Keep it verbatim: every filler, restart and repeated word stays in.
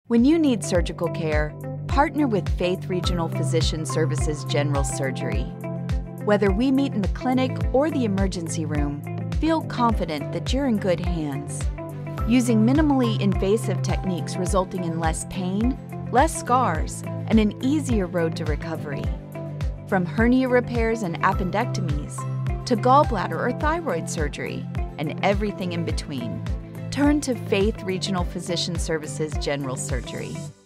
When you need surgical care, partner with Faith Regional Physician Services General Surgery. Whether we meet in the clinic or the emergency room, feel confident that you're in good hands. Using minimally invasive techniques resulting in less pain, less scars, and an easier road to recovery. From hernia repairs and appendectomies, to gallbladder or thyroid surgery, and everything in between. Turn to Faith Regional Physician Services General Surgery.